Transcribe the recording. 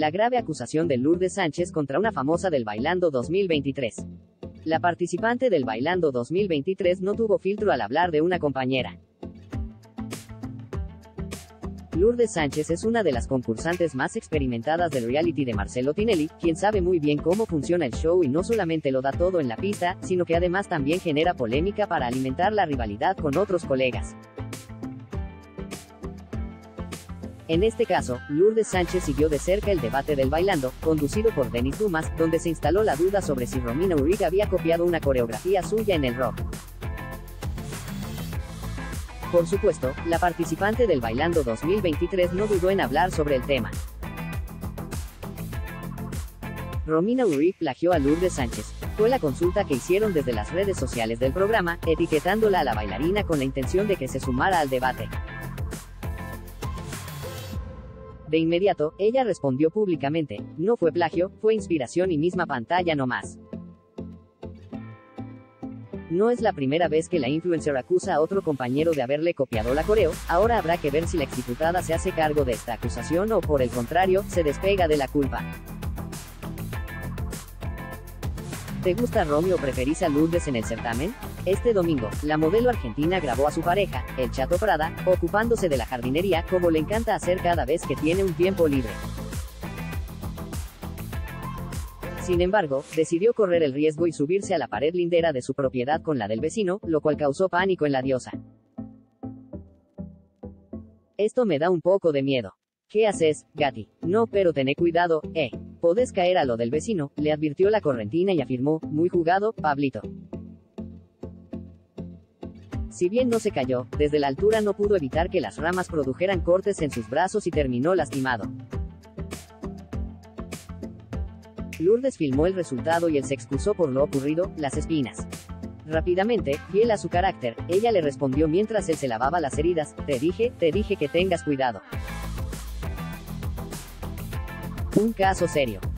La grave acusación de Lourdes Sánchez contra una famosa del Bailando 2023. La participante del Bailando 2023 no tuvo filtro al hablar de una compañera. Lourdes Sánchez es una de las concursantes más experimentadas del reality de Marcelo Tinelli, quien sabe muy bien cómo funciona el show y no solamente lo da todo en la pista, sino que además también genera polémica para alimentar la rivalidad con otros colegas. En este caso, Lourdes Sánchez siguió de cerca el debate del Bailando, conducido por Denis Dumas, donde se instaló la duda sobre si Romina Uribe había copiado una coreografía suya en el rock. Por supuesto, la participante del Bailando 2023 no dudó en hablar sobre el tema. Romina Uribe plagió a Lourdes Sánchez. Fue la consulta que hicieron desde las redes sociales del programa, etiquetándola a la bailarina con la intención de que se sumara al debate. De inmediato, ella respondió públicamente: no fue plagio, fue inspiración y misma pantalla no más. No es la primera vez que la influencer acusa a otro compañero de haberle copiado la coreo, ahora habrá que ver si la exdiputada se hace cargo de esta acusación o, por el contrario, se despega de la culpa. ¿Te gusta Romy o preferís a Lourdes en el certamen? Este domingo, la modelo argentina grabó a su pareja, el Chato Prada, ocupándose de la jardinería, como le encanta hacer cada vez que tiene un tiempo libre. Sin embargo, decidió correr el riesgo y subirse a la pared lindera de su propiedad con la del vecino, lo cual causó pánico en la diosa. Esto me da un poco de miedo. ¿Qué haces, gati? No, pero tené cuidado, podés caer a lo del vecino, le advirtió la correntina y afirmó: muy jugado, Pablito. Si bien no se cayó, desde la altura no pudo evitar que las ramas produjeran cortes en sus brazos y terminó lastimado. Lourdes filmó el resultado y él se excusó por lo ocurrido: las espinas. Rápidamente, fiel a su carácter, ella le respondió mientras él se lavaba las heridas: te dije que tengas cuidado. Un caso serio.